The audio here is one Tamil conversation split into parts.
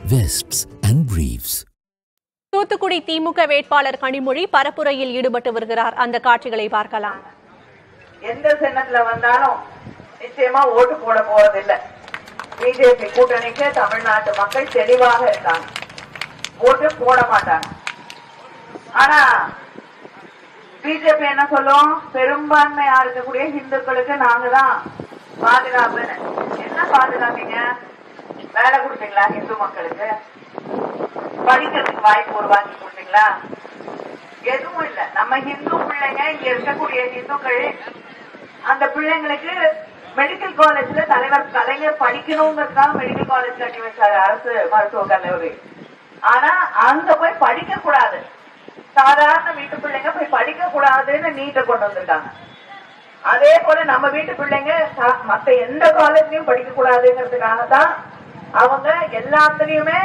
vests and briefs. தூத்துக்குடி திமுக வேட்பாளர் கனிமொழி பரப்புரையில் ஈடுபட்டு வருகிறார். அந்த காட்சிகளை பார்க்கலாம். எந்த சின்னத்துல வந்தாலும் நிச்சயமா ஓட்டு போட போவதில்லை. பிஜேபி கூட்டணிக்கு தமிழ்நாட்டு மக்கள் தெளிவாக இருக்காங்க. ஓட்டு போட மாட்டாங்க. ஆனா பிஜேபி என்ன சொல்லும், பெரும்பான்மையா இருக்கக்கூடிய இந்துக்களுக்கு நாங்க தான் பாதுகாப்புன்னு. என்ன பாதுகாப்பீங்க? வேலை கொடுத்தீங்களா இந்து மக்களுக்கு? படிக்கிறதுக்கு வாய்ப்பு உருவாக்கி கொடுத்தீங்களா? எதுவும் இல்ல. நம்ம இந்து பிள்ளைங்க, இங்க இருக்கக்கூடிய இந்துக்கள், அந்த பிள்ளைங்களுக்கு மெடிக்கல் காலேஜ்ல தலைவர் கலைஞர் படிக்கணுங்கிறதுக்காக மெடிக்கல் காலேஜ் கட்டி வச்சாரு அரசு மருத்துவக் கல்லூரி. ஆனா அங்க போய் படிக்க கூடாது, சாதாரண வீட்டு பிள்ளைங்க போய் படிக்க கூடாதுன்னு நீட்டை கொண்டு வந்துட்டாங்க. அதே போல நம்ம வீட்டு பிள்ளைங்க மத்த எந்த காலேஜ்லயும் படிக்க கூடாதுங்கிறதுக்காக தான் அவங்க எல்லாத்துலயுமே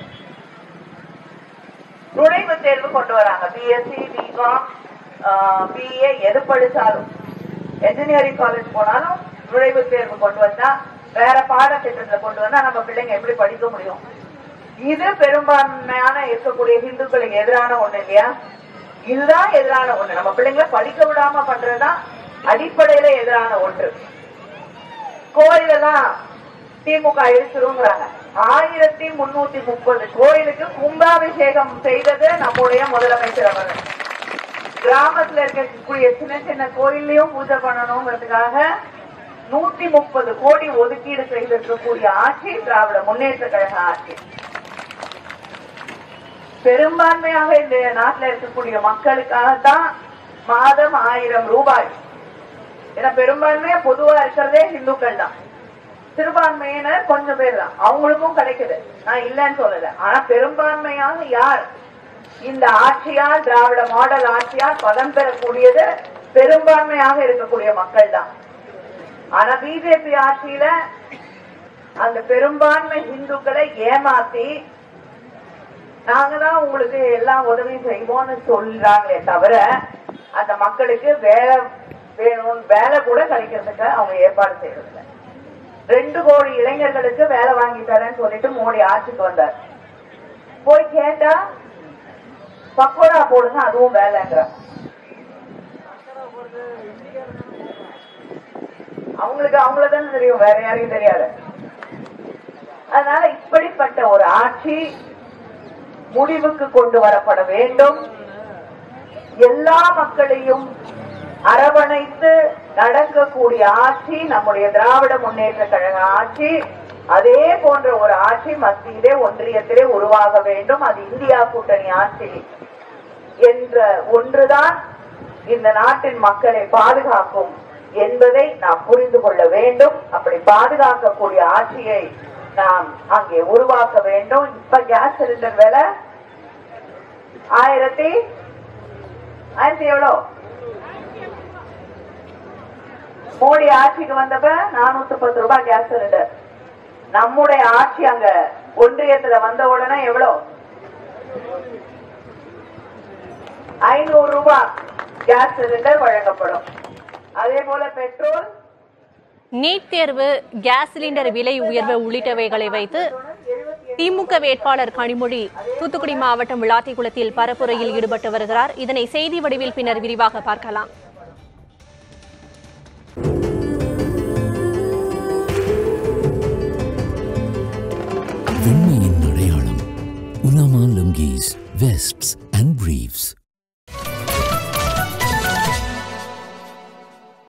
நுழைவுத் தேர்வு கொண்டு வராங்க. பிஎஸ்சி, பிகாம், பிஏ எது படிச்சாலும், என்ஜினியரிங் காலேஜ் போனாலும் நுழைவுத் தேர்வு கொண்டு வந்தா, வேற பாடத்திட்டத்தை கொண்டு வந்தா நம்ம பிள்ளைங்க எப்படி படிக்க முடியும்? இது பெரும்பான்மையான இருக்கக்கூடிய இந்துக்களுக்கு எதிரான ஒண்ணு இல்லையா? இதுதான் எதிரான ஒண்ணு. நம்ம பிள்ளைங்களை படிக்க விடாம பண்றதுதான் அடிப்படையில எதிரான ஒன்று. கோயிலெல்லாம் திமுக இழுத்துருங்கிறாங்க. 1330 கோயிலுக்கு கும்பாபிஷேகம் செய்தது நம்முடைய முதலமைச்சர் அவர்கள். கிராமத்துல இருக்கக்கூடிய சின்ன சின்ன கோயிலையும் பூஜை பண்ணணுங்கிறதுக்காக 130 கோடி ஒதுக்கீடு செய்திருக்கக்கூடிய ஆட்சி திராவிட முன்னேற்ற கழக ஆட்சி. பெரும்பான்மையாக இந்த நாட்டில் இருக்கக்கூடிய மக்களுக்காகத்தான் மாதம் 1000 ரூபாய். ஏன்னா பெரும்பான்மையா பொதுவா இருக்கிறதே இந்துக்கள் தான். சிறுபான்மையினர் கொஞ்சம் பேர் தான், அவங்களுக்கும் கிடைக்குது, நான் இல்லைன்னு சொல்லல. ஆனா பெரும்பான்மையாக யார் இந்த ஆட்சியால், திராவிட மாடல் ஆட்சியால் பலன் பெறக்கூடியது பெரும்பான்மையாக இருக்கக்கூடிய மக்கள் தான். ஆனா பிஜேபி ஆட்சியில அந்த பெரும்பான்மை இந்துக்களை ஏமாத்தி நாங்க தான் உங்களுக்கு எல்லா உதவியும் செய்வோம்னு சொல்றாங்களே தவிர, அந்த மக்களுக்கு வேலை வேணும், வேலை கூட கிடைக்கிறதுக்கு அவங்க ஏற்பாடு செய்யறதில்லை. 2 கோடி இளைஞர்களுக்கு வேலை வாங்கி தரேன்னு சொல்லிட்டு மோடி ஆட்சிக்கு வந்தார். போய் கேட்டா பக்கோடா போடுங்க, அதுவும் வேலைங்கிற. அவங்களுக்கு அவங்களதான் தெரியும், வேற யாரையும் தெரியாது. அதனால இப்படிப்பட்ட ஒரு ஆட்சி முடிவுக்கு கொண்டு வரப்பட வேண்டும். எல்லா மக்களையும் அரவணைத்து நடக்கக்கூடிய ஆட்சி நம்முடைய திராவிட முன்னேற்ற கழக ஆட்சி. அதே போன்ற ஒரு ஆட்சி மத்தியிலே ஒன்றியத்திலே உருவாக வேண்டும். அது இந்தியா கூட்டணி ஆட்சி என்ற ஒன்றுதான் இந்த நாட்டின் மக்களை பாதுகாக்கும் என்பதை நாம் புரிந்து கொள்ள வேண்டும். அப்படி பாதுகாக்கக்கூடிய ஆட்சியை நாம் அங்கே உருவாக்க வேண்டும். இப்ப கேஸ் சிலிண்டர் விலை 1000 எவ்வளோ? மோடி ஆட்சிக்கு வந்தப்ப 410 ரூபாய் கேஸ் சிலிண்டர். நம்முடைய ஆட்சி அங்க ஒன்றியத்துல வந்த உடனே எவ்வளோ? 500 ரூபாய் கேஸ் சிலிண்டர் வழங்கப்படும். அதே போல பெட்ரோல், நீட் தேர்வு, கேஸ் சிலிண்டர் விலை உயர்வு உள்ளிட்டவைகளை வைத்து திமுக வேட்பாளர் கனிமொழி தூத்துக்குடி மாவட்டம் விளாத்திக்குளத்தில் பரப்புரையில் ஈடுபட்டு வருகிறார். இதனை செய்தி வடிவில் பின்னர் விரிவாக பார்க்கலாம். வெண்மையின் அடையாளம் Ulama lungis, vests and briefs.